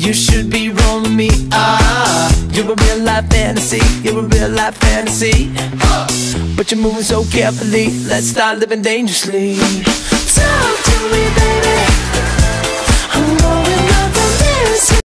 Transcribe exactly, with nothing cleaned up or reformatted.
You should be rolling me. Ah, you're a real life fantasy. You're a real life fantasy. But you're moving so carefully. Let's start living dangerously. Talk to me.